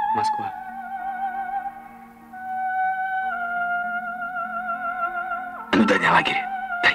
Москва. Ну дай мне лагерь. Дай.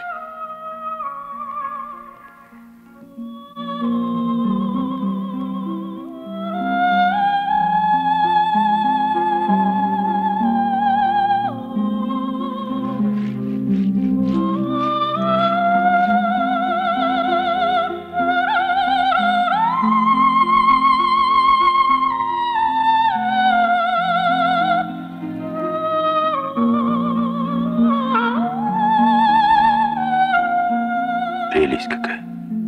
Прелесть какая.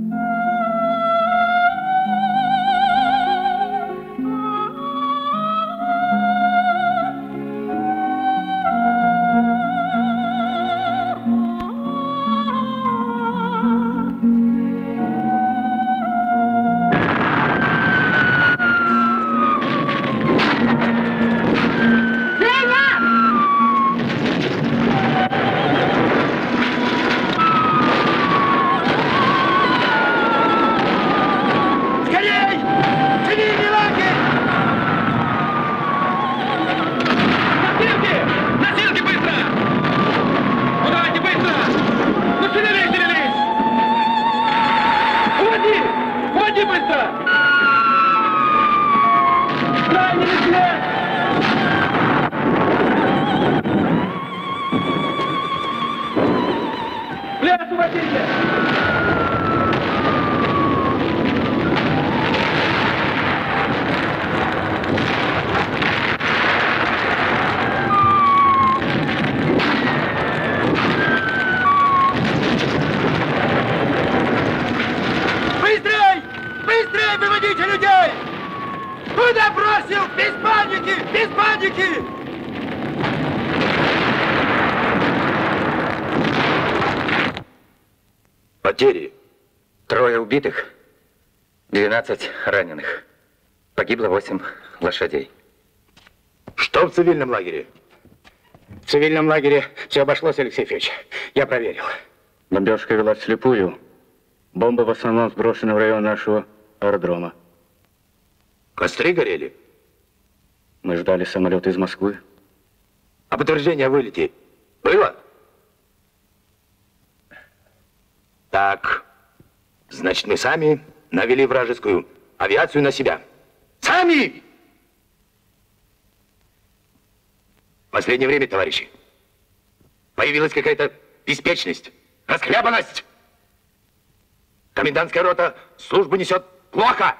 Потери. 3 убитых, 12 раненых. Погибло 8 лошадей. Что в цивильном лагере? В цивильном лагере все обошлось, Алексей Федорович. Я проверил. Бомбежка велась вслепую. Бомбы в основном сброшены в район нашего аэродрома. Костры горели? Мы ждали самолета из Москвы. А подтверждение о вылете было? Так, значит, мы сами навели вражескую авиацию на себя. Сами! В последнее время, товарищи, появилась какая-то беспечность, расхлябанность. Комендантская рота службу несет плохо.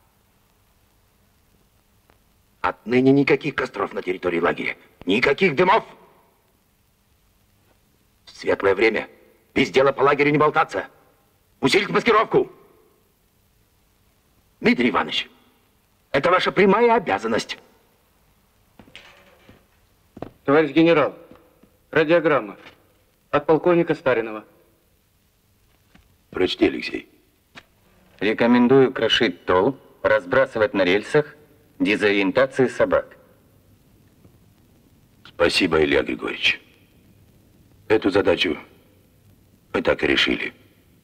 Отныне никаких костров на территории лагеря, никаких дымов. В светлое время без дела по лагерю не болтаться. Усилить маскировку. Дмитрий Иванович, это ваша прямая обязанность. Товарищ генерал, радиограмма от полковника Старинова. Прочти, Алексей. Рекомендую крошить тол, разбрасывать на рельсах, дезориентации собак. Спасибо, Илья Григорьевич. Эту задачу мы так и решили.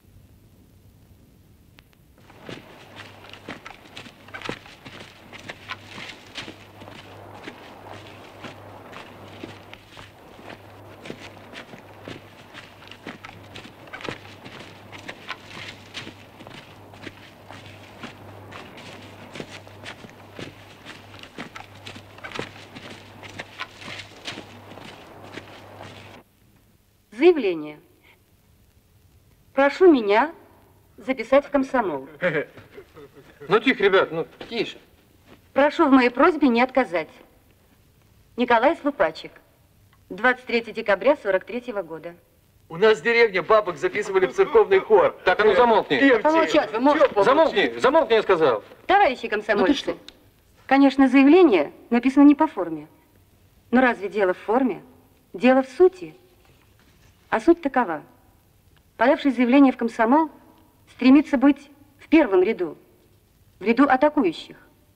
Заявление. Прошу меня записать в комсомол. Ну, тихо, ребят, ну, тише. Прошу в моей просьбе не отказать. Николай Слупачек. 23 декабря 43-го года. У нас в деревне бабок записывали в церковный хор. Так, а ну замолкни. Помолчать вы можете? Замолкни, я сказал. Товарищи комсомольцы, конечно, заявление написано не по форме. Но разве дело в форме? Дело в сути. А суть такова. Подавший заявление в комсомол стремится быть в первом ряду, в ряду атакующих.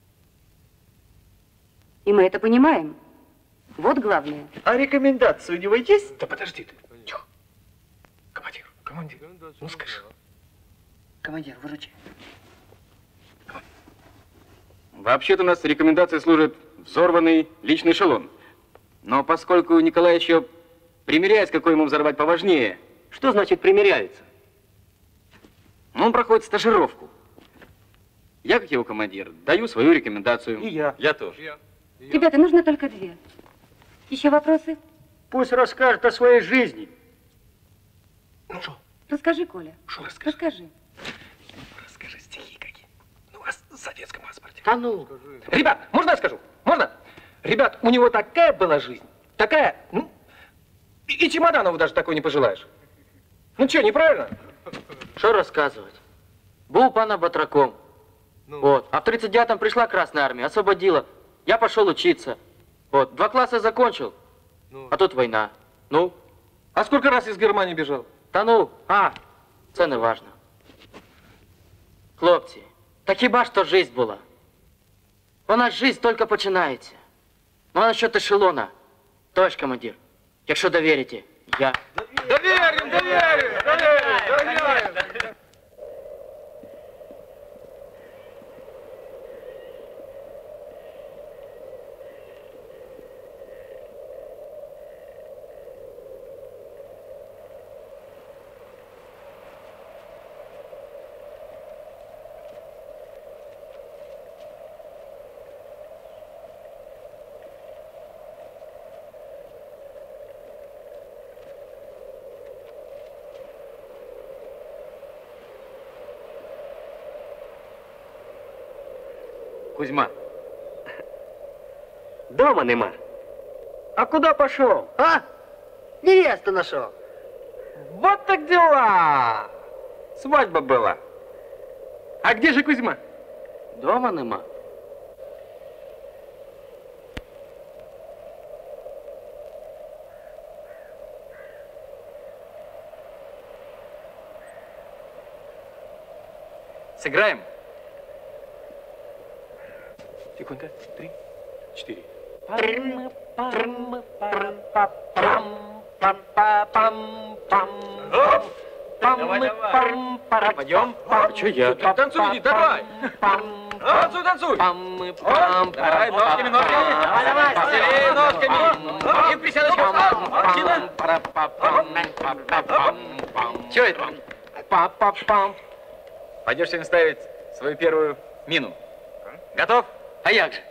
И мы это понимаем. Вот главное. А рекомендация у него есть? Да подожди ты. Тихо. Командир, ну скажи. Командир, выручи. Вообще-то у нас рекомендации служат взорванный личный эшелон. Но поскольку Николай еще примеряется, какой ему взорвать поважнее. Что значит примеряется? Ну, он проходит стажировку. Я, как его командир, даю свою рекомендацию. И я. Я тоже. Ребята, нужно только 2. Еще вопросы? Пусть расскажет о своей жизни. Ну что? Расскажи, Коля. Что расскажи? Расскажи. Расскажи стихи какие. Ну, о советском паспорте. А ну. Ребят, можно я скажу? Можно? Ребят, у него такая была жизнь. Такая, ну, и Чемоданову даже такой не пожелаешь. Ну что, неправильно? Что рассказывать? Был пана батраком. Вот. А в 39-м пришла Красная Армия, освободила. Я пошел учиться. Вот. 2 класса закончил. А тут война. Ну? А сколько раз из Германии бежал? Та ну. Це не важно. Хлопці, та хіба що жизнь була? У нас жизнь тільки починається. Ну, а насчет ешелона, товарищ командир, якщо довірите, я... Доверим! Кузьма. Дома нема. А куда пошел? А? Невесту нашел. Вот так дела! Свадьба была. А где же Кузьма? Дома нема. Сыграем? Тихонько. 3, 4. Пойдем. Че я? Танцуй, иди, давай. Танцуй. Давай, ножками. Веселее ножками. И в присядочках. Че это? Пойдешь сегодня ставить свою первую мину. Готов? А як же?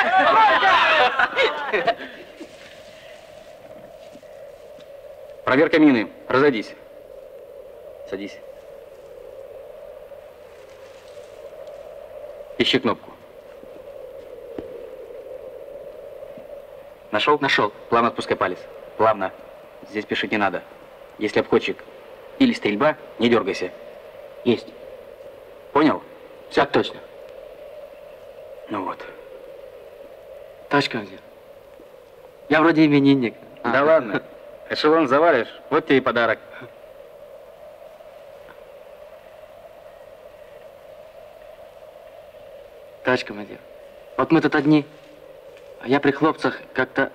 Проверка мины. Разойдись. Садись. Ищи кнопку. Нашел? Нашел. Плавно отпускай палец. Плавно. Здесь пишить не надо. Если обходчик или стрельба, не дергайся. Есть. Понял? Все точно. Ну вот. Товарищ командир, я вроде именинник. Да ладно. Эшелон завалишь, вот тебе и подарок. Товарищ командир, вот мы тут одни, а я при хлопцах как-то...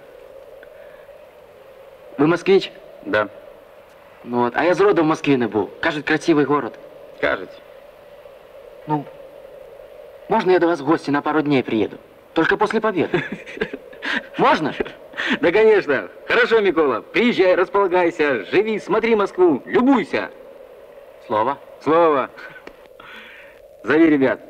Вы москвич? Да. Ну вот, а я з роду в Москві не був. Кажуть, красивий город. Кажуть. Ну, можно я до вас в гости на пару дней приеду? Только после победы. Можно? Да, конечно. Хорошо, Микола. Приезжай, располагайся, живи, смотри Москву, любуйся. Слово. Слово. Зови ребят.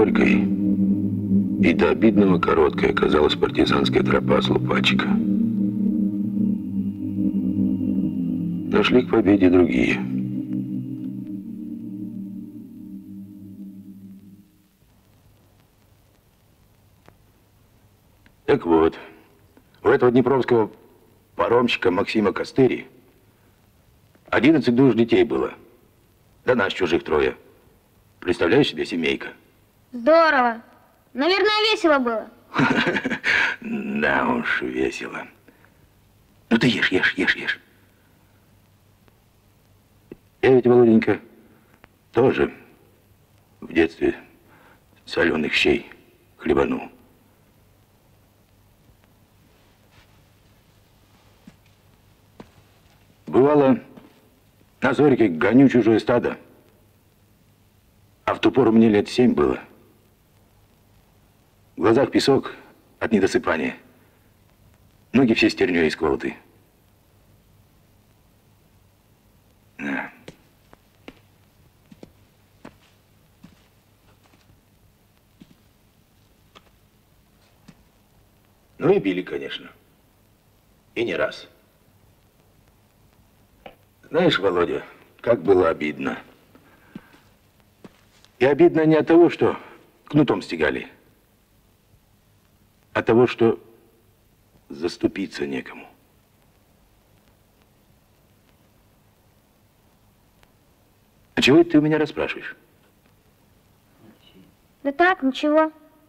горькой и до обидного короткой оказалась партизанская тропа с Лупачика. Но шли к победе другие. Так вот, у этого днепровского паромщика Максима Костыри 11 душ детей было. Да нас чужих 3. Представляешь себе, семейка? Здорово. Наверное, весело было. Да уж, весело. Ну ты ешь. Я ведь, Володенька, тоже в детстве соленых щей хлебанул. Бывало, на зорьке гоню чужое стадо, а в ту пору мне лет 7 было. В глазах песок от недосыпания, ноги все стернёй исколоты. Да. Ну и били, конечно. И не раз. Знаешь, Володя, как было обидно. И обидно не от того, что кнутом стегали, а от того, что заступиться некому. А чего это ты у меня расспрашиваешь? Да так, ничего.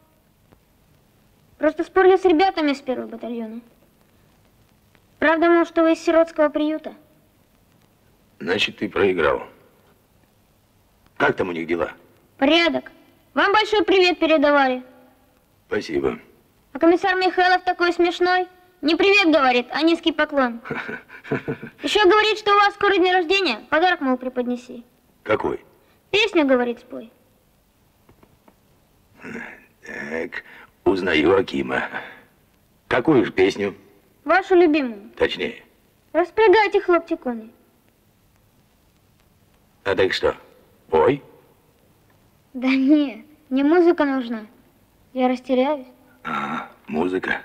Просто спорили с ребятами из 1-го батальона. Правда, мол, что вы из сиротского приюта. Значит, ты проиграл. Как там у них дела? Порядок. Вам большой привет передавали. Спасибо. А комиссар Михайлов такой смешной. Не привет говорит, а низкий поклон. Еще говорит, что у вас скоро день рождения. Подарок, мол, преподнеси. Какой? Песню, говорит, спой. Так, узнаю Акима. Какую же песню? Вашу любимую. Точнее. Распрягайте, хлопцы, кони. А так что, пой? Да нет, мне музыка нужна. Я растеряюсь. А, музыка.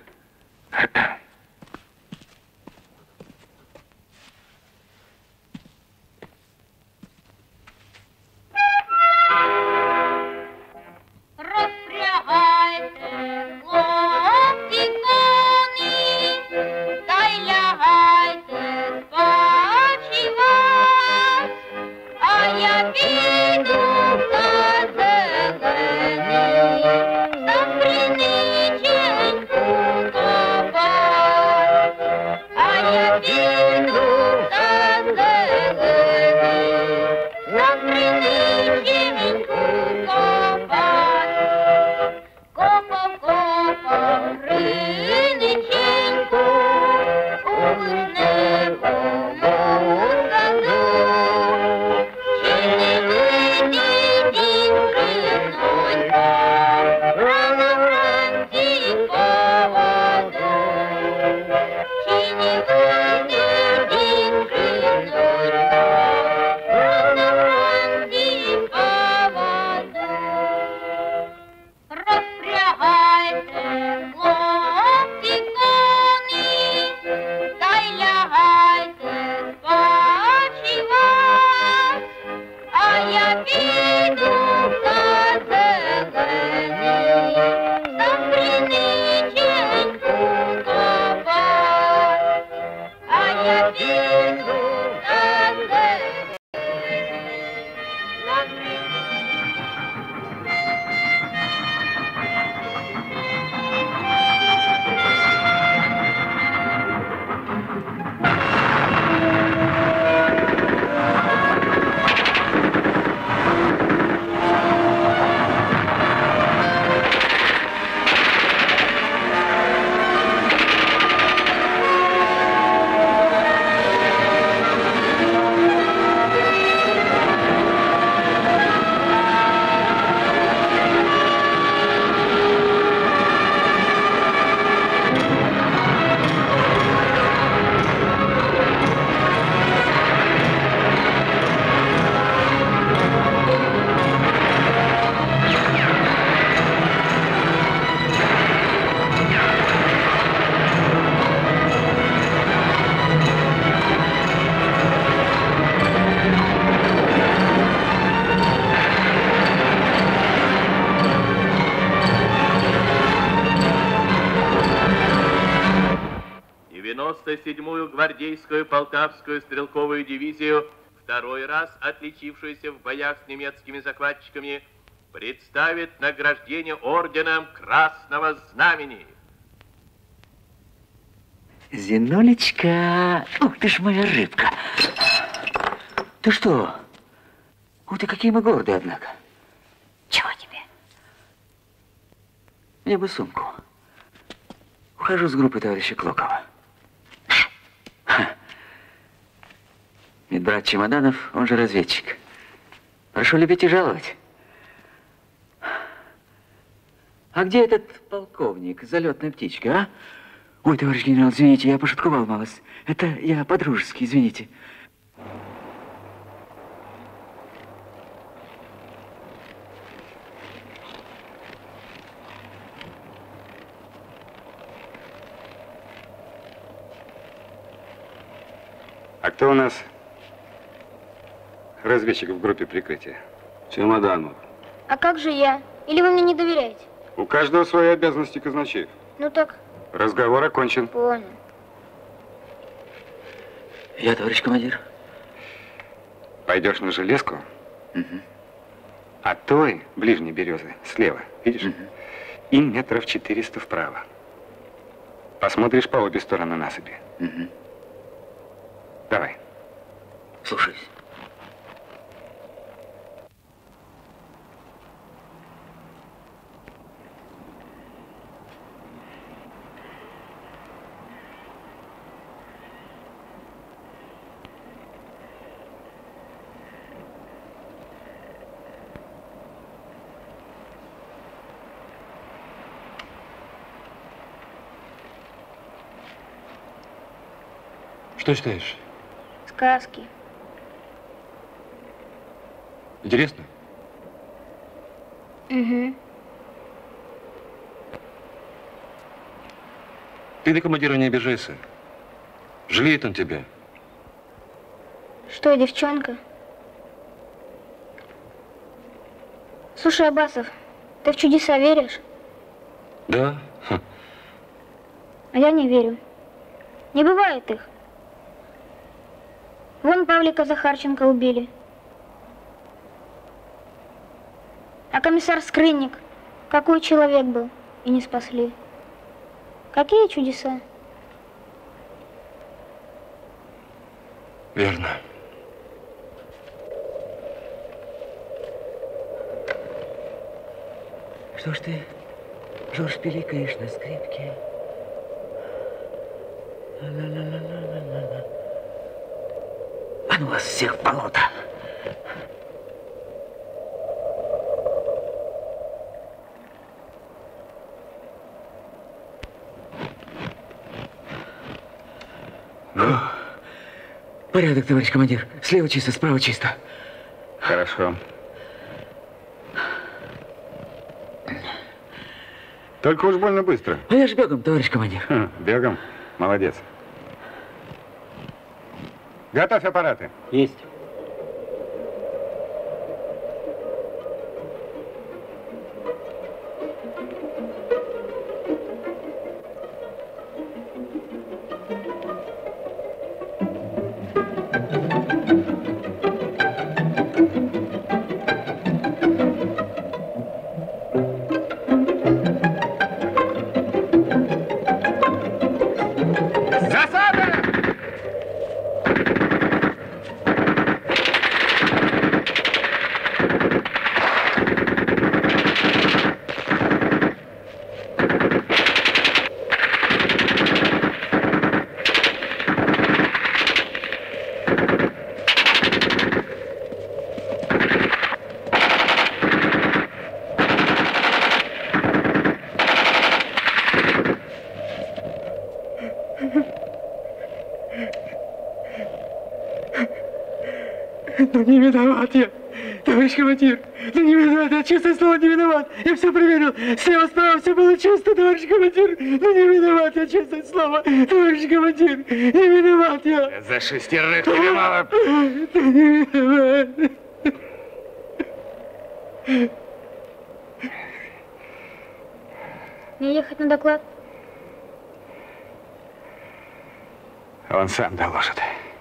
Розпрягайте, хлопці, коні, та й лягайте спочивать, а я піду на зелений, там криниченьку копать, а я піду на зелений, там криниченьку копать. Копав, риниченьку, у небому саду, чи не видить дівчинонька, рано вранці поводу, чи не видить дівчинонька, рано вранці поводу. Розпрягайте, хлопці, коні, та й лягайте спочивать, а я піду на зелений, там криниченьку копать, а я піду на зелений, там 97-ю гвардейскую Полтавскую стрелковую дивизию, второй раз отличившуюся в боях с немецкими захватчиками, представит награждение орденом Красного Знамени. Зинулечка, ух ты ж моя рыбка. Ты что? Ух ты, какие мы гордые, однако. Чего тебе? Мне бы сумку. Ухожу с группы товарища Клокова. Медбрат Чемоданов, он же разведчик. Прошу любить и жаловать. А где этот полковник, залетная птичка, а? Ой, товарищ генерал, извините, я пошутковал малость. Это я по-дружески, извините. А кто у нас разведчик в группе прикрытия? Чемоданов. А как же я? Или вы мне не доверяете? У каждого свои обязанности, казначеев. Ну так, Разговор окончен. понял. Я, товарищ командир. Пойдешь на железку, от той ближней березы слева, видишь? И метров 400 вправо. Посмотришь по обе стороны насыпи. Давай. Слушаюсь. Что читаешь? Сказки. Интересно? Угу. Ты на командира не обижайся. Жалеет он тебя. Что, девчонка? Слушай, Абасов, ты в чудеса веришь? Да? А я не верю. Не бывает их. Вон Павлика Захарченко убили. А комиссар Скрынник, какой человек был, и не спасли. Какие чудеса? Верно. Что ж ты, Жорж, пиликаешь на скрипке? Ла-ла-ла-ла-ла-ла-ла. А ну вас всех в болото! Порядок, товарищ командир. Слева чисто, справа чисто. Хорошо. Только уж больно быстро. А я ж бегом, товарищ командир. Бегом? Молодец. Готовь аппараты. Есть. Ну не виноват я, товарищ командир. Ну не виноват, я честное слово не виноват. Я все проверил, слева, справа все было чисто, товарищ командир. Ну не виноват я, честное слово, товарищ командир. Не виноват я. За шестерых тебе мало. Да не виноват. Мне ехать на доклад? Он сам доложит.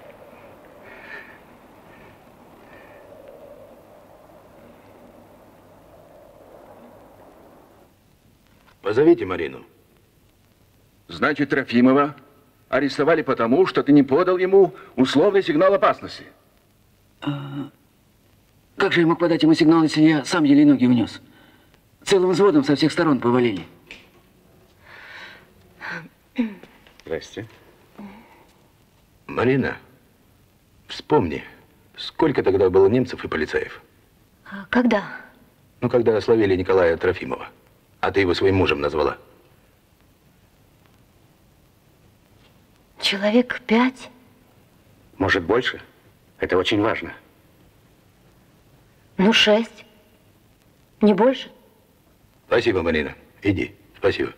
Позовите Марину. Значит, Трофимова арестовали потому, что ты не подал ему условный сигнал опасности. Как же я мог подать ему сигнал, если я сам еле ноги унес? Целым взводом со всех сторон повалили. Здрасте. Марина, вспомни, сколько тогда было немцев и полицаев? Когда? Ну, когда словили Николая Трофимова. А ты его своим мужем назвала. Человек 5. Может, больше? Это очень важно. Ну, 6. Не больше. Спасибо, Марина. Иди. Спасибо.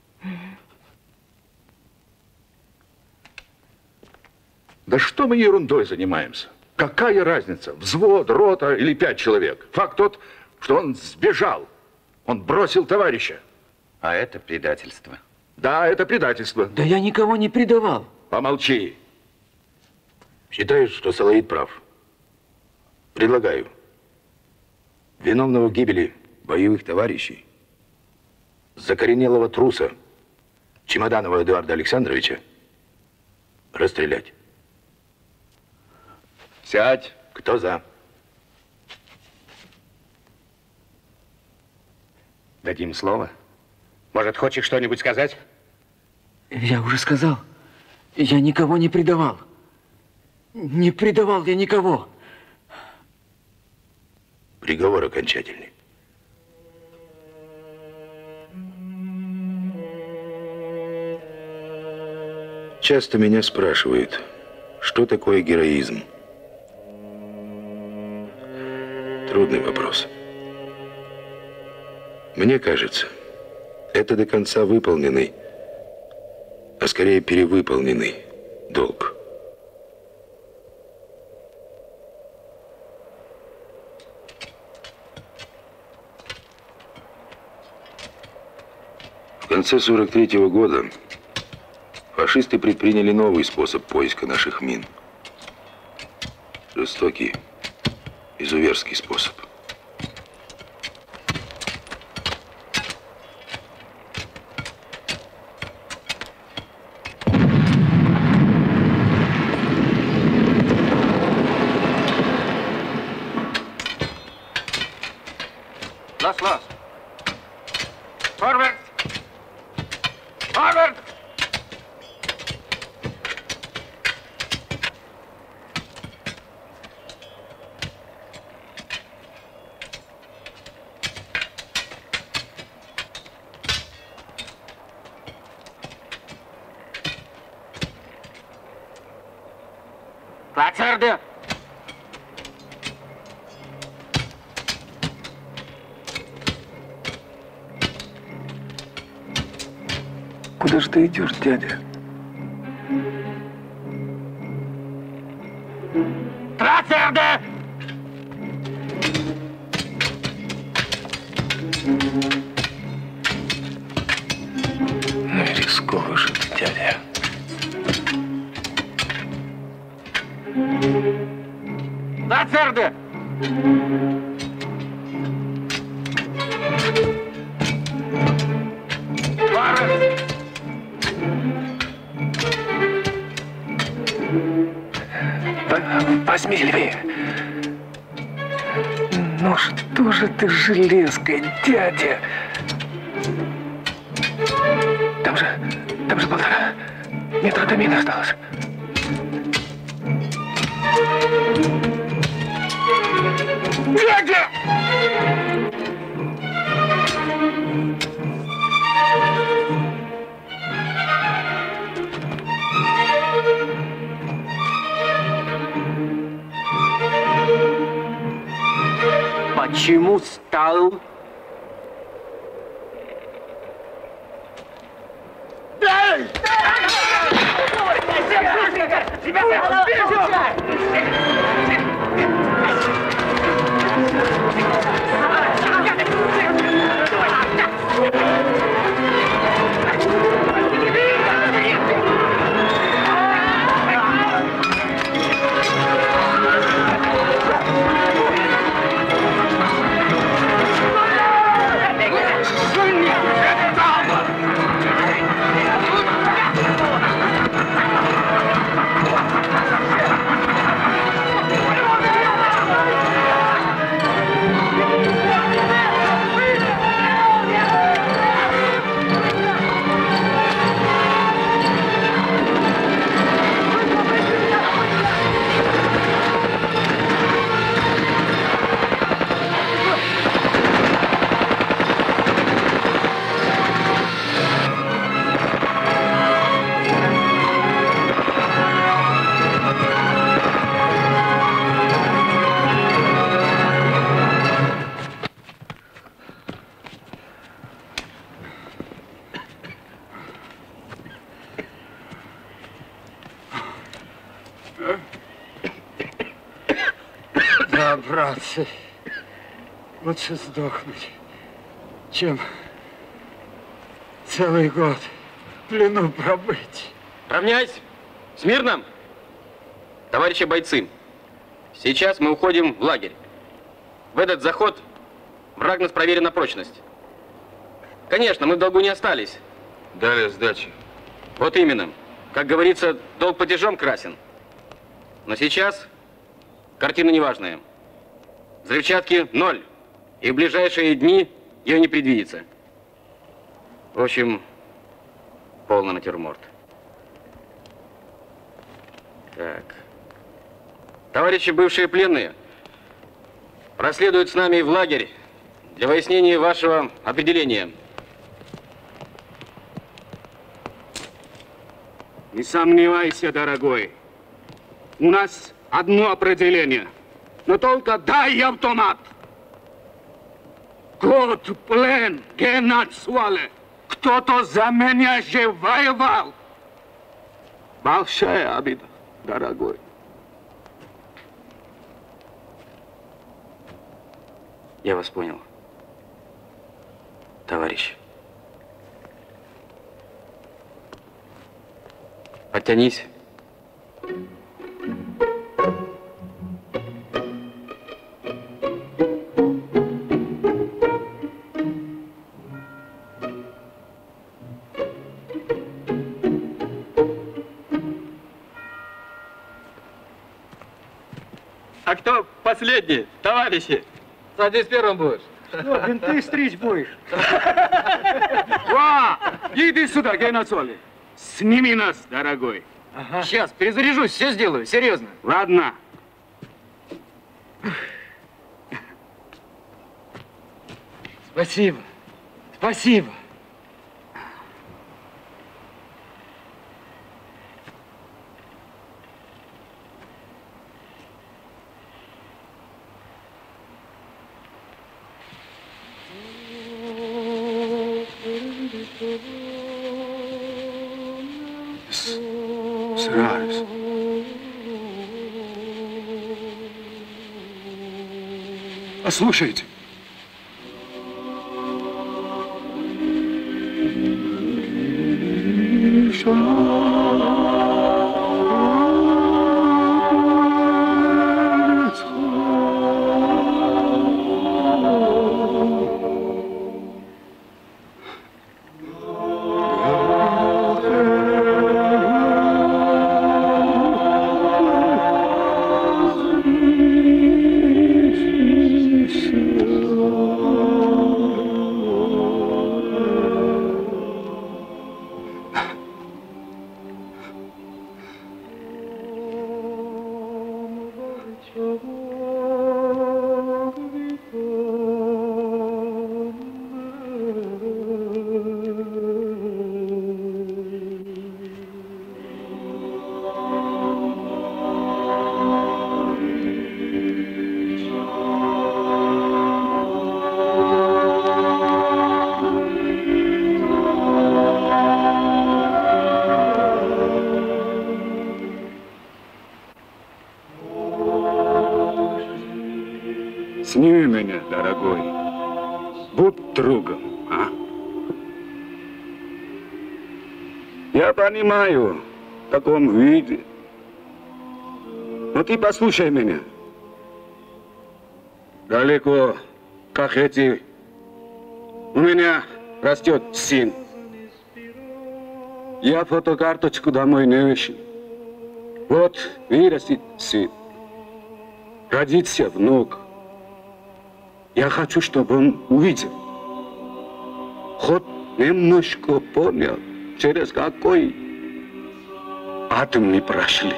Да что мы ерундой занимаемся? Какая разница, взвод, рота или 5 человек? Факт тот, что он сбежал. Он бросил товарища. А это предательство. Да, это предательство. Да я никого не предавал. Помолчи. Считаешь, что Салаид прав? Предлагаю виновного в гибели боевых товарищей, закоренелого труса Чемоданова Эдуарда Александровича расстрелять. Сядь. Кто за? Дадим слово. Может, хочешь что-нибудь сказать? Я уже сказал. Я никого не предавал. Не предавал я никого. Приговор окончательный. Часто меня спрашивают, что такое героизм? Трудный вопрос. Мне кажется, это до конца выполненный, а скорее перевыполненный долг. В конце 43-го года фашисты предприняли новый способ поиска наших мин. Жестокий, изуверский способ. Лас. Форвард! Форвард! Плацарда! Куда же ты идешь, дядя? Плацарда! Ну и рисковый же ты, дядя. Плацарда! Посмелее. Ну что же ты железкой, дядя? Там же 1,5 метра до мины осталось. Дядя! Почему стал? братцы, лучше сдохнуть, чем целый год в плену пробыть. Равняйсь! Смирно! Товарищи бойцы, сейчас мы уходим в лагерь. В этот заход враг нас проверен на прочность. Конечно, мы в долгу не остались. Далее сдачи. Вот именно. Как говорится, долг платежом красен. Но сейчас картина неважная. Взрывчатки 0. И в ближайшие дни ее не предвидится. В общем, полный натюрморт. Так. Товарищи бывшие пленные, проследуют с нами в лагерь для выяснения вашего определения. Не сомневайся, дорогой. У нас одно определение. Но только дай автомат. Год, плен, геноцвале. Кто-то за меня же воевал. Большая обида, дорогой. Я вас понял, товарищ. Подтянись. А кто последний, товарищи? Садись первым будешь. Что, бинты стричь будешь? Ва! Иди сюда, геноцвале. Сними нас, дорогой. Ага. Сейчас, перезаряжусь, все сделаю, серьезно. Ладно. Спасибо. Спасибо. Срались. Послушайте. Сними меня, дорогой. Будь другом, а? Я понимаю, в таком виде. Но ты послушай меня. Далеко, как эти, у меня растет сын. Я фотокарточку домой не вышел. Вот вырастет сын. Родится внук. Я хочу, чтобы он увидел. Хоть немножко понял, через какой ад мы прошли.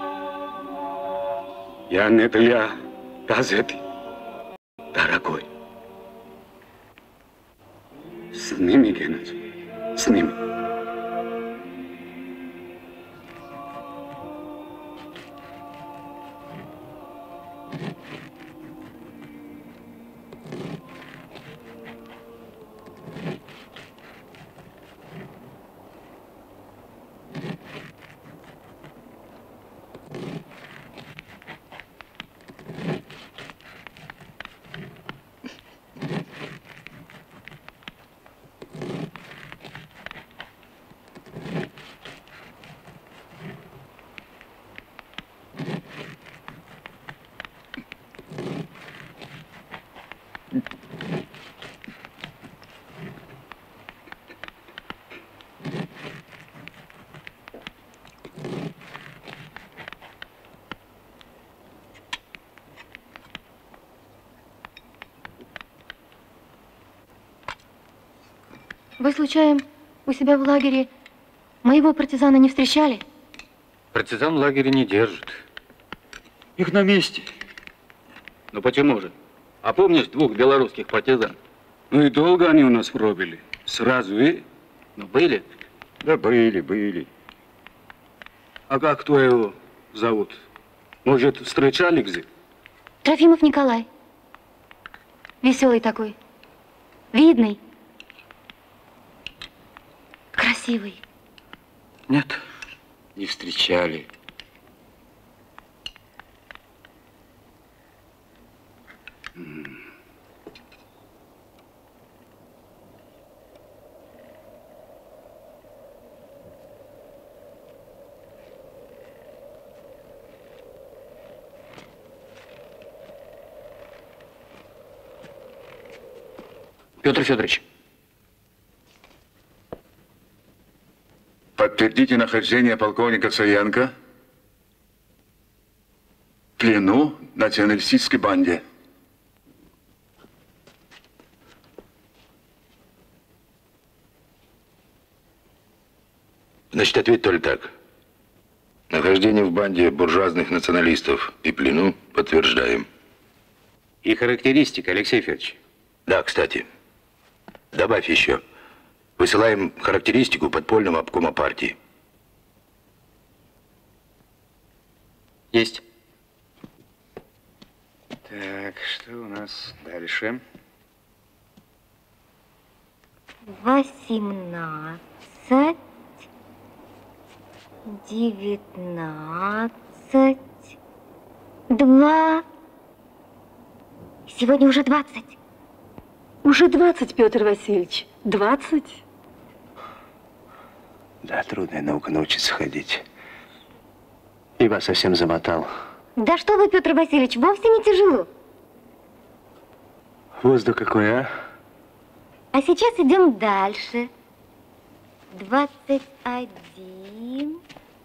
Я не для газеты, дорогой. Сними, Геннадий, сними. Вы, случайно, у себя в лагере моего партизана не встречали? Партизан в лагере не держит. Их на месте. Ну почему же? А помнишь двух белорусских партизан? Ну и долго они у нас пробили. Сразу и... Ну были? Да были. А как твоего зовут? Может, встречали где? Трофимов Николай. Веселый такой. Видный. Красивый. Нет, не встречали. Петр Федорович. Подтвердите нахождение полковника Саенко в плену националистической банде. Значит, ответ только так. Нахождение в банде буржуазных националистов и плену подтверждаем. И характеристика, Алексей Федорович. Да, кстати. Добавь еще. Высылаем характеристику подпольного обкома партии. Есть. Так, что у нас дальше? 18, 19, 2. Сегодня уже 20. Уже 20, Петр Васильевич. 20. Да, трудная наука научиться ходить. И вас совсем замотал. Да что вы, Петр Васильевич, вовсе не тяжело. Воздух какой, а? А сейчас идем дальше. 21,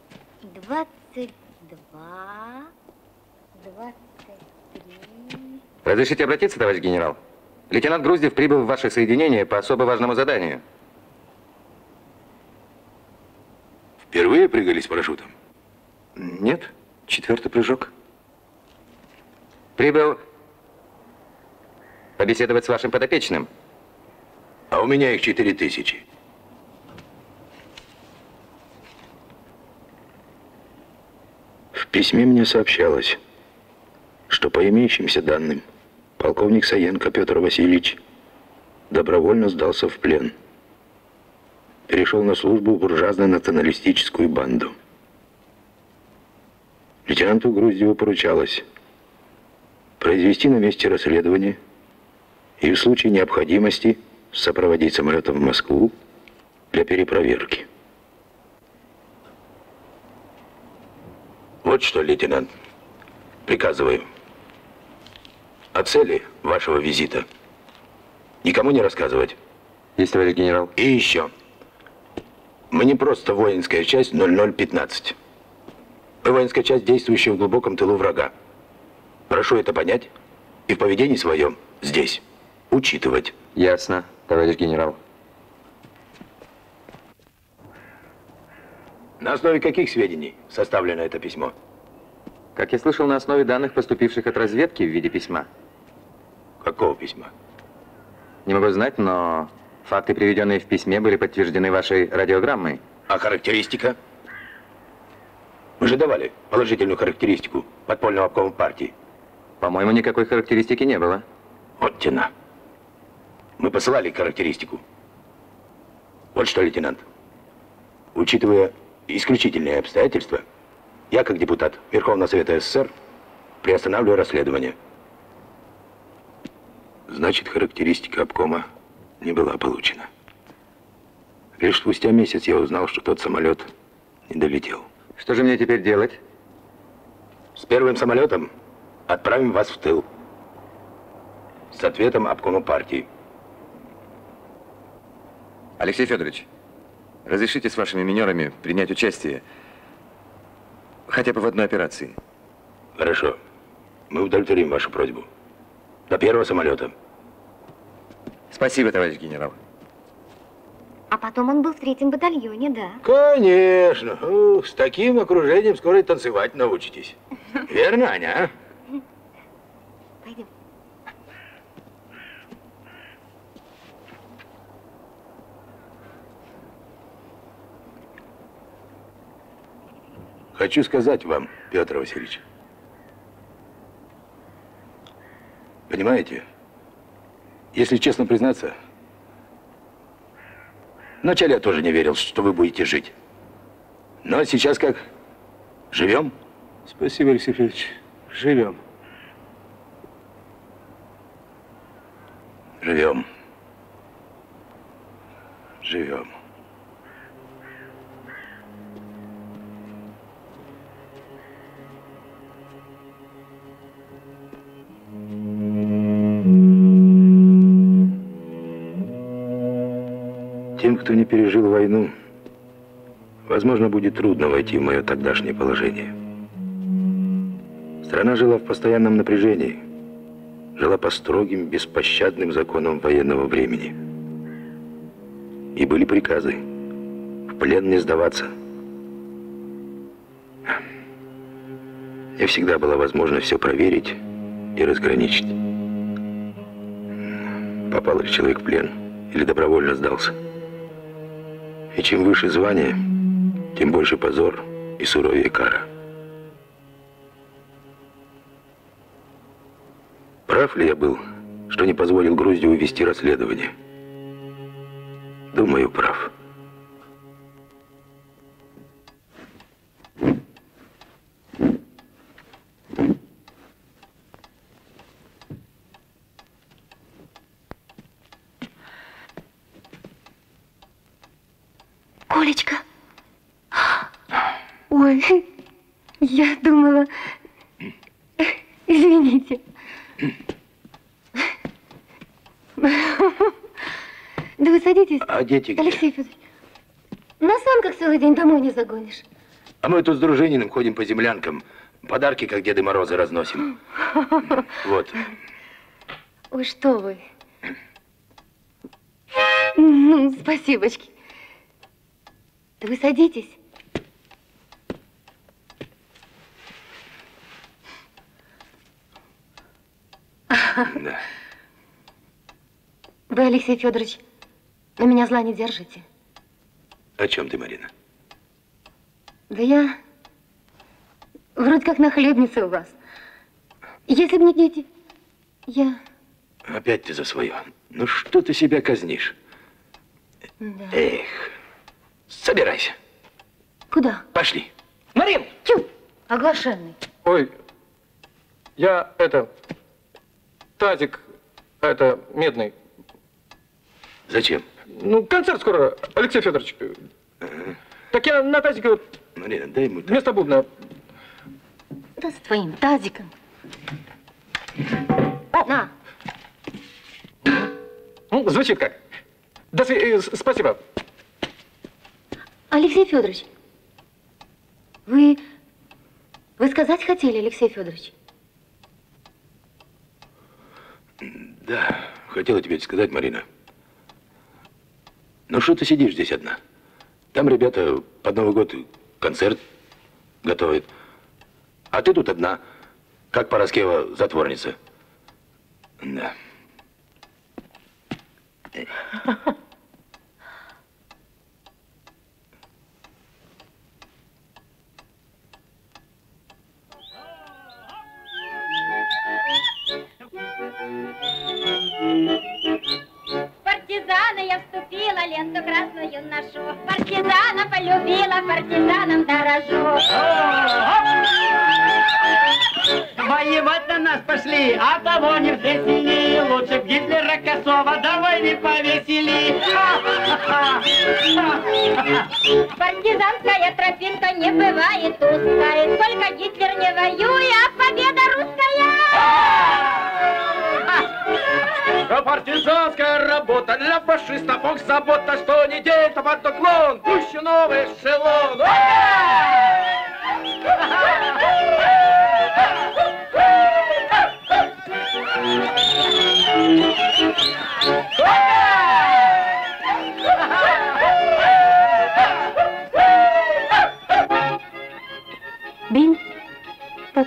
22, 23. Разрешите обратиться, товарищ генерал? Лейтенант Груздев прибыл в ваше соединение по особо важному заданию. Впервые прыгали с парашютом? Нет, 4-й прыжок. Прибыл побеседовать с вашим подопечным. А у меня их 4000. В письме мне сообщалось, что по имеющимся данным полковник Саенко Петр Васильевич добровольно сдался в плен. Перешел на службу в буржуазно-националистическую банду. Лейтенанту Груздеву поручалось произвести на месте расследование и в случае необходимости сопроводить самолетом в Москву для перепроверки. Вот что, лейтенант, приказываю. О цели вашего визита никому не рассказывать. Есть, товарищ генерал. И еще. Мы не просто воинская часть 0015. Мы воинская часть, действующая в глубоком тылу врага. Прошу это понять и в поведении своем здесь учитывать. Ясно, товарищ генерал. На основе каких сведений составлено это письмо? Как я слышал, на основе данных, поступивших от разведки в виде письма. Какого письма? Не могу знать, но факты, приведенные в письме, были подтверждены вашей радиограммой. А характеристика? Мы же давали положительную характеристику подпольного обкома партии. По-моему, никакой характеристики не было. Вот тена. Мы посылали характеристику. Вот что, лейтенант. Учитывая исключительные обстоятельства, я, как депутат Верховного Совета СССР, приостанавливаю расследование. Значит, характеристика обкома не была получена. Лишь спустя месяц я узнал, что тот самолет не долетел. Что же мне теперь делать? С первым самолетом отправим вас в тыл. С ответом обкома партии. Алексей Федорович, разрешите с вашими минерами принять участие хотя бы в одной операции? Хорошо. Мы удовлетворим вашу просьбу. До первого самолета. Спасибо, товарищ генерал. потом он был в 3-м батальоне, да. Конечно. Ух, с таким окружением скоро и танцевать научитесь. Верно, Аня, а? Пойдем. Хочу сказать вам, Петр Васильевич. Понимаете, если честно признаться, вначале я тоже не верил, что вы будете жить. Но сейчас как? Живем? Спасибо, Алексей Федорович. Живем. Живем. Живем. Тем, кто не пережил войну, возможно, будет трудно войти в мое тогдашнее положение. Страна жила в постоянном напряжении, жила по строгим, беспощадным законам военного времени. И были приказы в плен не сдаваться. Не всегда была возможность все проверить и разграничить. Попал ли человек в плен или добровольно сдался. И чем выше звание, тем больше позор и суровее кара. Прав ли я был, что не позволил Груздеву вести расследование? Думаю, прав. Колечка. Ой, я думала... Извините. Да вы садитесь. А дети где? Алексей Федорович, на санках целый день домой не загонишь. А мы тут с Дружининым ходим по землянкам. Подарки, как Деды Морозы, разносим. Вот. Ой, что вы. Ну, спасибочки. Да вы садитесь. Да. Вы, Алексей Федорович, на меня зла не держите. О чем ты, Марина? Да я вроде как нахлебница у вас. Если бы не дети, я... Опять ты за свое. Ну что ты себя казнишь? Да. Эх, собирайся. Куда? Пошли. Марин! Тю, оглашенный. Ой, я тазик, медный. Зачем? Ну, концерт скоро, Алексей Федорович. Так я на тазике Марина, дай ему... вместо бубна. Да с твоим тазиком. На. Ну, звучит как. Спасибо. Алексей Федорович, вы сказать хотели, Алексей Федорович? Да, хотела тебе это сказать, Марина. Ну что ты сидишь здесь одна? Там ребята под Новый год концерт готовят. А ты тут одна, как Пороскева затворница. Да. Партизана я вступила, ленту красную ношу. Партизана полюбила, партизаном дорожу. Воевать на нас пошли, а того не взвесили. Лучше б Гитлера косого до войны повесили. Партизанская тропинка не бывает узкая. Сколько Гитлер не воюет, а победа русская. Партизанская работа для фашиста, бог забота, что не день, то под уклон, пусть новый эшелон.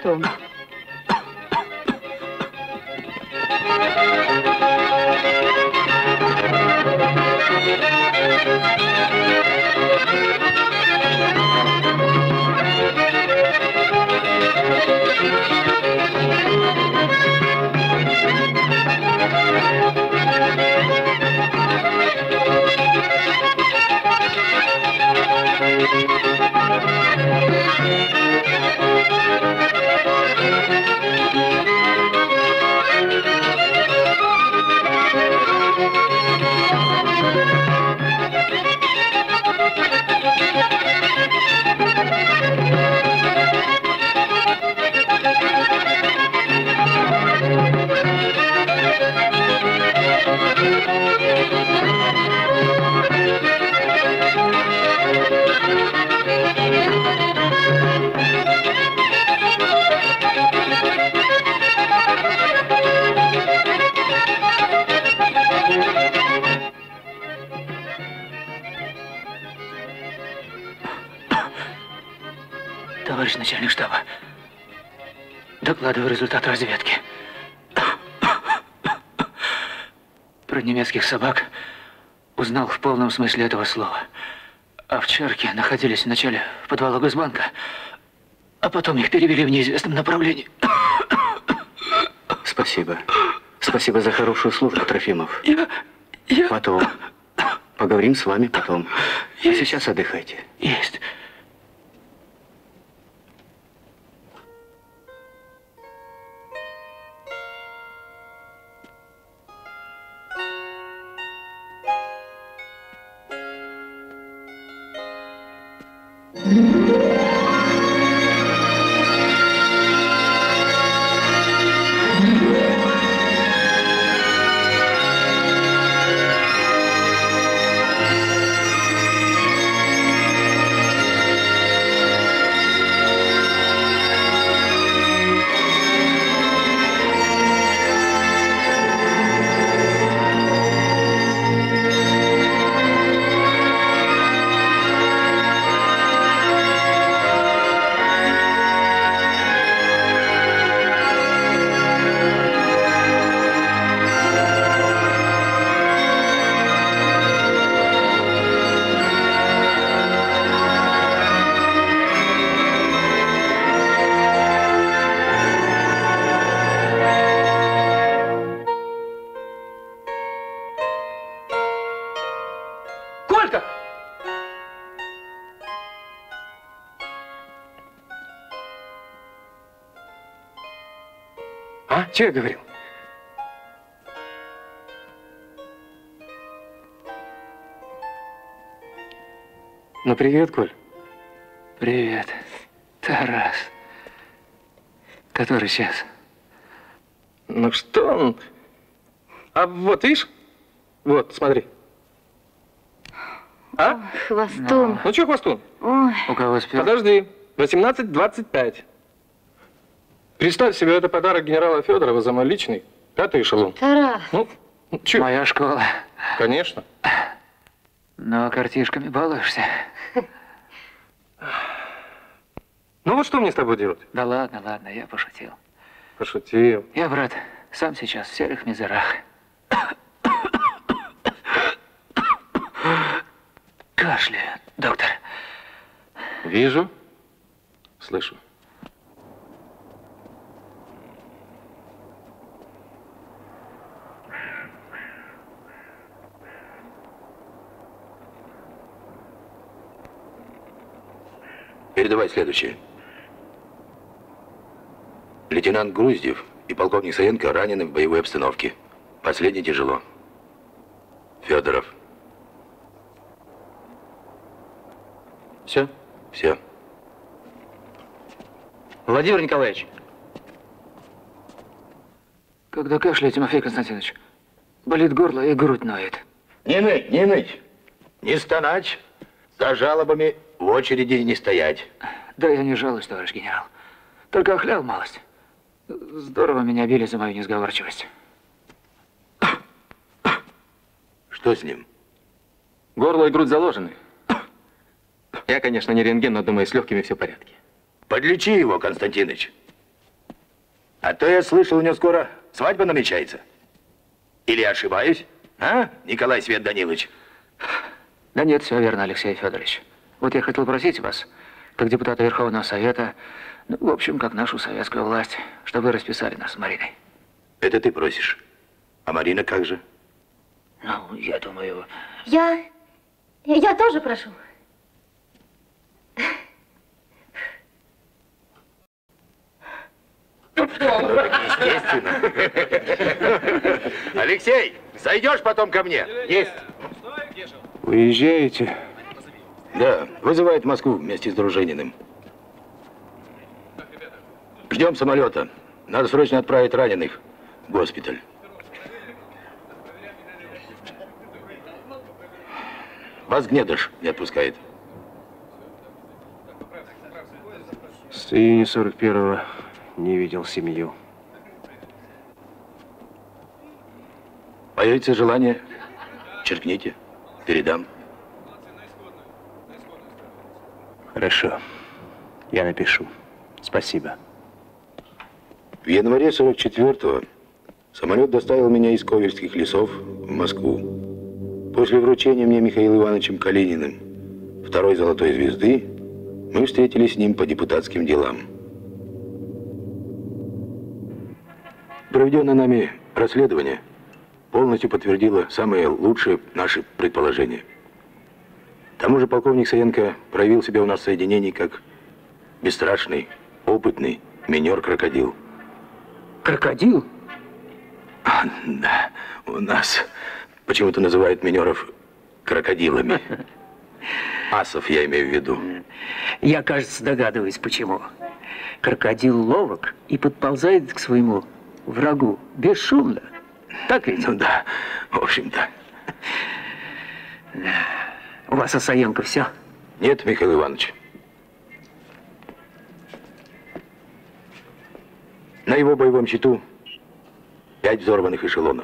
потом. Товарищ начальник штаба, докладываю результат разведки. Про немецких собак узнал в полном смысле этого слова. Овчарки находились вначале в подвалах Госбанка, а потом их перевели в неизвестном направлении. Спасибо. Спасибо за хорошую службу, Трофимов. Потом. Поговорим с вами потом. А сейчас отдыхайте. Есть. Что я говорил? Ну, привет, Коль. Привет, Тарас. Который час? Ну что он? А вот, видишь? Вот, смотри. А? Хвостун. Ну, что хвостун? Ой. У кого спел? Подожди. 18:25. Представь себе, это подарок генерала Федорова за мой личный 5-й эшелон. Тарас. Ну, чё? Моя школа. Конечно. Но картишками балуешься. Ну вот что мне с тобой делать? Да ладно, ладно, я пошутил. Пошутил. Я, брат, сам сейчас в серых мизерах. Кашляю, доктор. Вижу, слышу. Передавай следующее. Лейтенант Груздев и полковник Саенко ранены в боевой обстановке. Последний тяжело. Федоров. Все? Все. Владимир Николаевич. Когда кашляю, Тимофей Константинович, болит горло и грудь ноет. Не ныть, не ныть. Не стонать. За жалобами в очереди не стоять. Да я не жалуюсь, товарищ генерал. Только охлял малость. Здорово меня били за мою несговорчивость. Что с ним? Горло и грудь заложены. Я, конечно, не рентген, но думаю, с легкими все в порядке. Подлечи его, Константиныч. А то я слышал, у него скоро свадьба намечается. Или я ошибаюсь? А, Николай Свет Данилович? Да нет, все верно, Алексей Федорович. Вот я хотел просить вас, как депутата Верховного Совета, ну, в общем, как нашу советскую власть, чтобы вы расписали нас с Мариной. Это ты просишь. А Марина как же? Ну, я думаю... Я тоже прошу. Естественно. Алексей, зайдешь потом ко мне? Есть. Уезжаете? Да, вызывает в Москву вместе с Дружининым. Ждем самолета. Надо срочно отправить раненых в госпиталь. Вас Гнедыш не отпускает. С июня 41-го не видел семью. Появится желание, черкните, передам. Хорошо. Я напишу. Спасибо. В январе 44-го самолет доставил меня из Ковельских лесов в Москву. После вручения мне Михаилом Ивановичем Калининым второй золотой звезды мы встретились с ним по депутатским делам. Проведенное нами расследование полностью подтвердило самые лучшие наши предположения. К тому же полковник Саенко проявил себя у нас в соединении как бесстрашный, опытный минер-крокодил. Крокодил? Да, у нас почему-то называют минеров крокодилами. Асов я имею в виду. Я, кажется, догадываюсь, почему. Крокодил ловок и подползает к своему врагу бесшумно. Так ведь? Ну да, в общем-то. У вас о Саенко все? Нет, Михаил Иванович. На его боевом счету 5 взорванных эшелонов.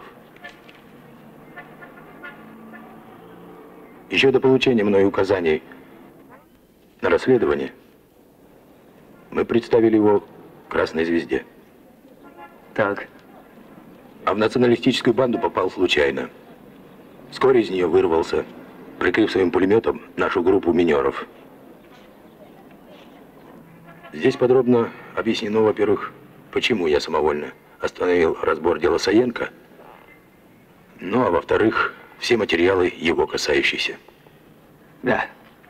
Еще до получения мной указаний на расследование мы представили его Красной Звезде. Так. А в националистическую банду попал случайно. Вскоре из нее вырвался, прикрыв своим пулеметом нашу группу минеров. Здесь подробно объяснено, во-первых, почему я самовольно остановил разбор дела Саенко, ну а во-вторых, все материалы его касающиеся. Да.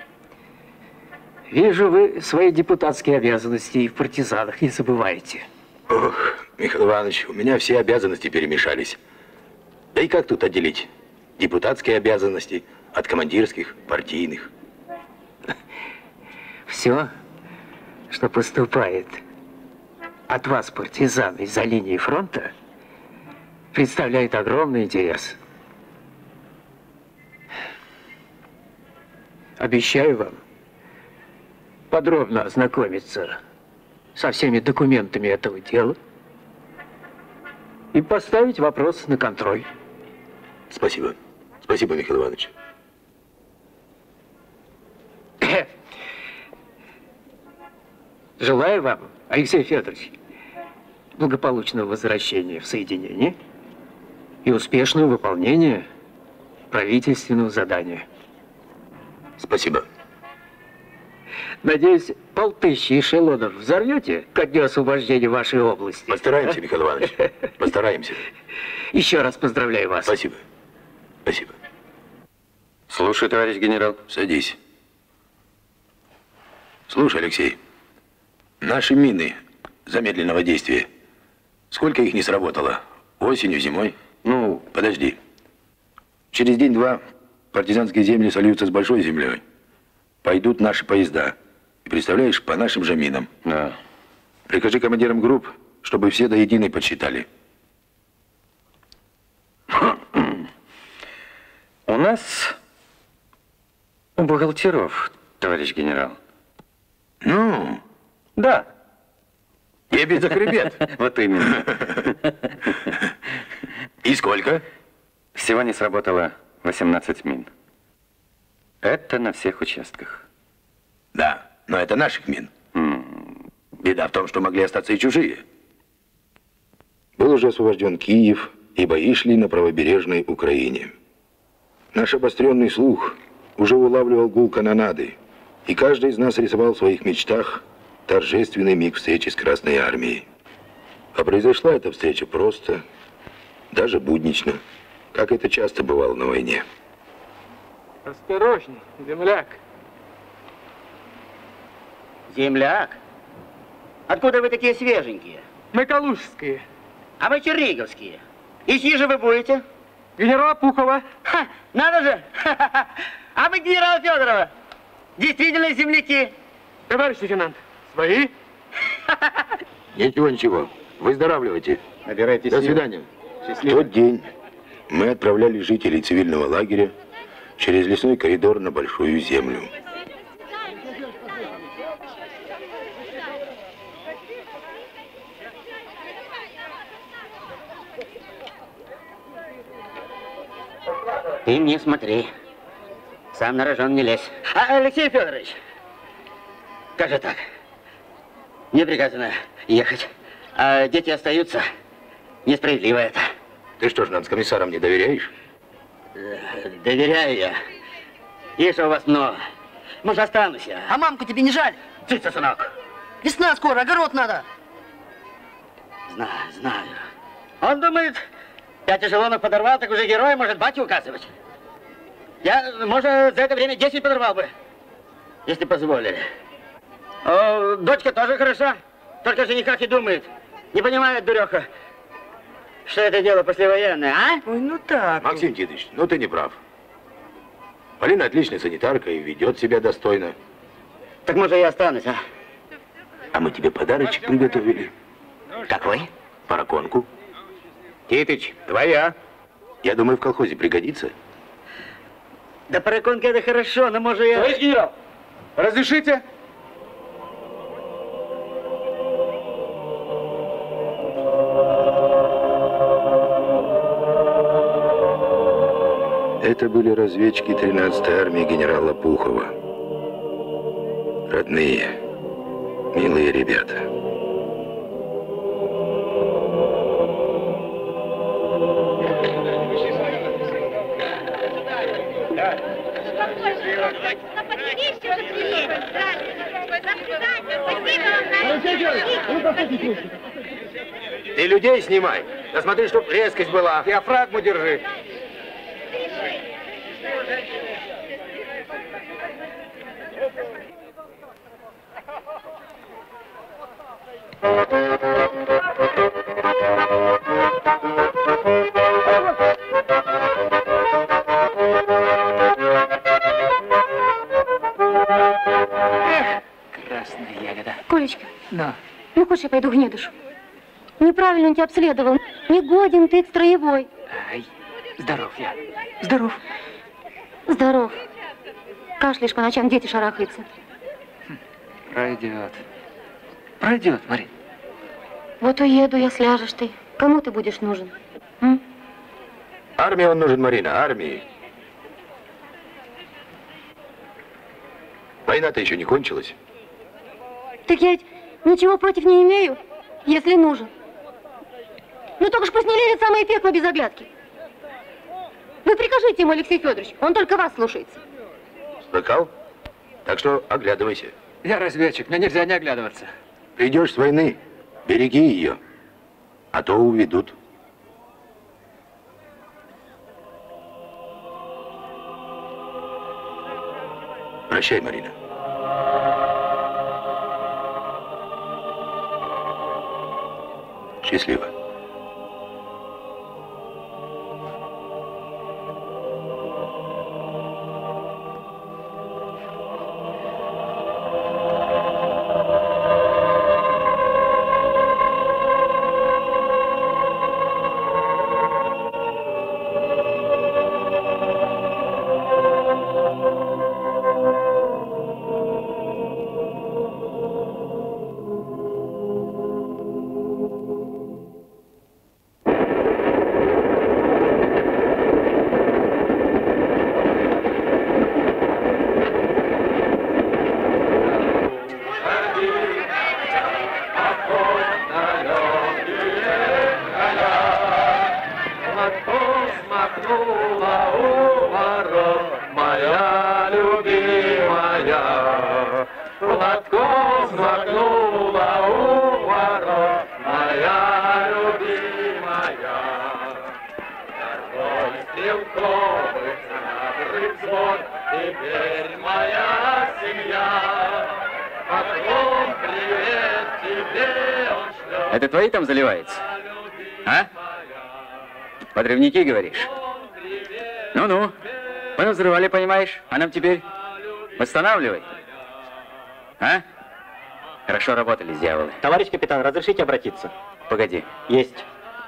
Вижу, вы свои депутатские обязанности и в партизанах не забываете. Ох, Михаил Иванович, у меня все обязанности перемешались. Да и как тут отделить депутатские обязанности от командирских, партийных? Все, что поступает от вас, партизан, из-за линии фронта, представляет огромный интерес. Обещаю вам подробно ознакомиться со всеми документами этого дела и поставить вопрос на контроль. Спасибо. Спасибо, Михаил Иванович. Желаю вам, Алексей Федорович, благополучного возвращения в соединение и успешного выполнения правительственного задания. Спасибо. Надеюсь, 500 эшелонов взорвете ко дню освобождения вашей области. Постараемся, Михаил Иванович. Постараемся. Еще раз поздравляю вас. Спасибо. Спасибо. Слушаю, товарищ генерал. Садись. Слушай, Алексей, наши мины замедленного действия, сколько их не сработало? Осенью, зимой? Ну, подожди. Через день-два партизанские земли сольются с большой землей. Пойдут наши поезда. И представляешь, по нашим же минам. Да. Прикажи командирам групп, чтобы все до единой подсчитали. У нас у бухгалтеров, товарищ генерал. Ну? Да. Я без захребет. Вот именно. И сколько? Всего не сработало 18 мин. Это на всех участках. Да, но это наших мин. Беда в том, что могли остаться и чужие. Был уже освобожден Киев, и бои шли на правобережной Украине. Наш обостренный слух уже улавливал гул канонады, и каждый из нас рисовал в своих мечтах торжественный миг встречи с Красной Армией. А произошла эта встреча просто, даже буднично, как это часто бывало на войне. Осторожней, земляк. Земляк? Откуда вы такие свеженькие? Мы калужские. А вы черниговские. И чьи же вы будете? Генерала Пухова. Ха, надо же! А вы генерала Федорова. Действительно земляки. Товарищ лейтенант, свои? Ничего, ничего. Выздоравливайте. Набирайте До сил. свидания. Счастливо. В тот день мы отправляли жителей цивильного лагеря через лесной коридор на Большую Землю. Ты мне смотри. Сам на рожон не лезь. Алексей Федорович, как же так? Мне приказано ехать, а дети остаются. Несправедливо это. Ты что ж, нацкомиссарам не доверяешь? Доверяю я. Есть у вас много. Может, останусь я. А мамку тебе не жаль? Цыца, сынок. Весна скоро, огород надо. Знаю, знаю. Он думает, 5 эшелонов подорвал, так уже герой может батю указывать. Я, может, за это время 10 подорвал бы, если позволили. О, дочка тоже хороша, только же никак и думает. Не понимает, дуреха, что это дело послевоенное, а? Ой, ну так. Максим Титович, ну ты не прав. Полина отличная санитарка и ведет себя достойно. Так может, я останусь, а? А мы тебе подарочек приготовили. Какой? Параконку. Титыч, твоя. Я думаю, в колхозе пригодится. Да параконка это хорошо, но может я... Товарищ генерал, разрешите? Это были разведчики 13-й армии генерала Пухова. Родные, милые ребята. Ты людей снимай. Да смотри, чтоб резкость была. Диафрагму держи. Красная ягода. Колечка, Но. ну хочешь, я пойду к Гнедушу? Неправильно он тебя обследовал. Не годен ты строевой. Ай, здоров я. Здоров. Здоров. Кашляешь по ночам, дети шарахаются. Пройдет. Пройдет, Марин. Вот уеду я, сляжешь ты. Кому ты будешь нужен? М? Армии он нужен, Марина, армии. Война-то еще не кончилась. Так я ведь ничего против не имею, если нужен. Ну только ж пусть не лезет самое пекло без оглядки. Вы прикажите ему, Алексей Федорович, он только вас слушается. Слыхал? Так что оглядывайся. Я разведчик, мне нельзя не оглядываться. Придешь с войны, береги ее, а то уведут. Прощай, Марина. Счастливо. платком смахнула у ворот, моя любимая. Платком смахнула у ворот, моя любимая. Дорогой стрелковых храбрых звон, теперь моя семья. Поклон, привет тебе он шлет. Это твои там заливается? А? Подрывники, говоришь? Ну-ну. Мы взрывали, понимаешь? А нам теперь восстанавливай. А? Хорошо работали, дьяволы. Товарищ капитан, разрешите обратиться? Погоди. Есть.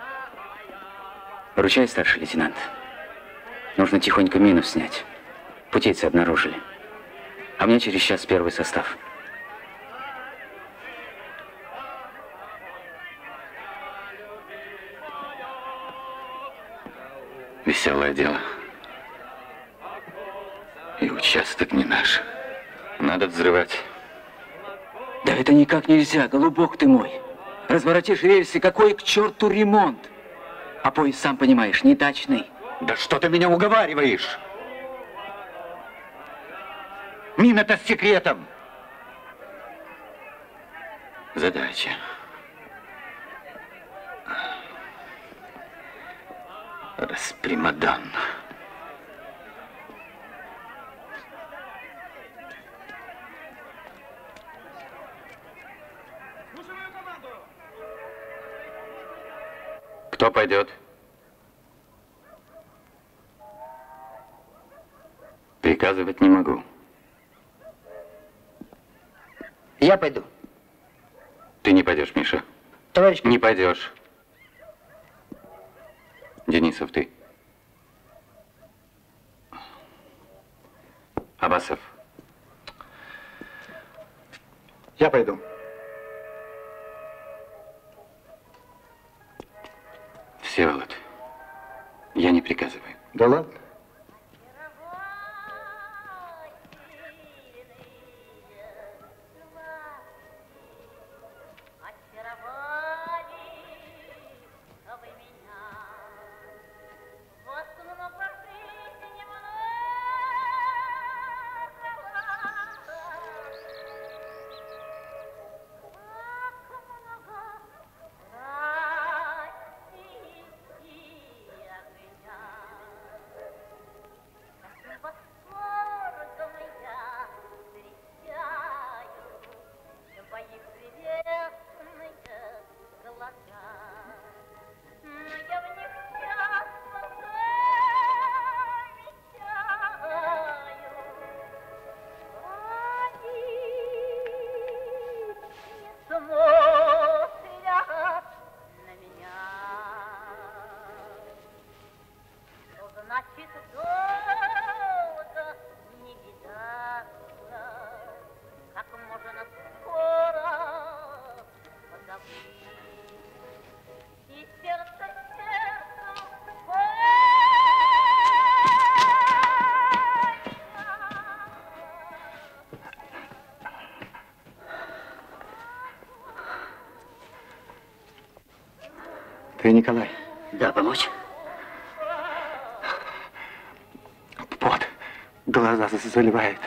Ручай, старший лейтенант. Нужно тихонько мину снять. Путейцы обнаружили. А мне через час первый состав. Веселое дело. И участок не наш. Надо взрывать. Да это никак нельзя, голубок ты мой. Разворотишь рельсы, какой к черту ремонт? А поезд, сам понимаешь, не дачный. Да что ты меня уговариваешь? Мина-то с секретом. Задача. Распримадонна. Кто пойдет? Приказывать не могу. Я пойду. Ты не пойдешь, Миша. Товарищ... Не пойдешь. Денисов, ты. Абасов. Я пойду. Всеволод, я не приказываю. Да ладно. Ты, Николай? Да, помочь? Пот. Глаза заливает.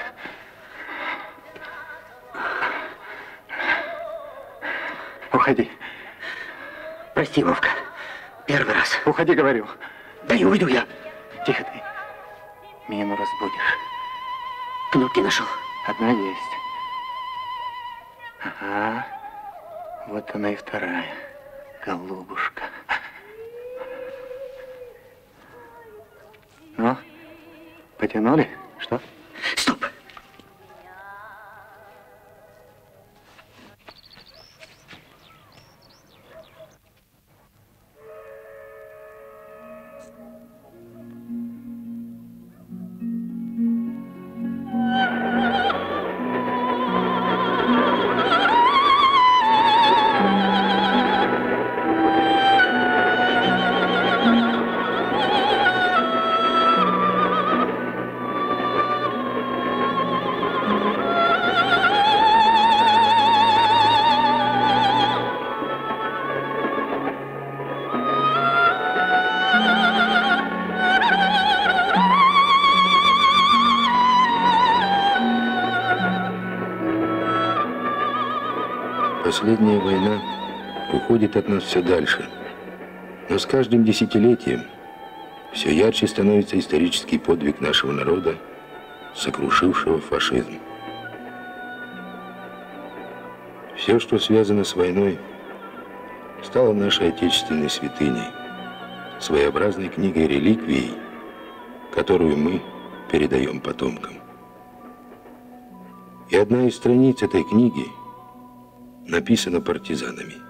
Уходи. Прости, Вовка. Первый раз. Уходи, говорю. Да не уйду я. Тихо ты. Мину разбудишь. Кнопки нашел. Одна есть. Ага. Вот она и вторая. Голубушка. Ну, потянули? Что? Стоп! Последняя война уходит от нас все дальше. Но с каждым десятилетием все ярче становится исторический подвиг нашего народа, сокрушившего фашизм. Все, что связано с войной, стало нашей отечественной святыней, своеобразной книгой-реликвией, которую мы передаем потомкам. И одна из страниц этой книги написана партизанами.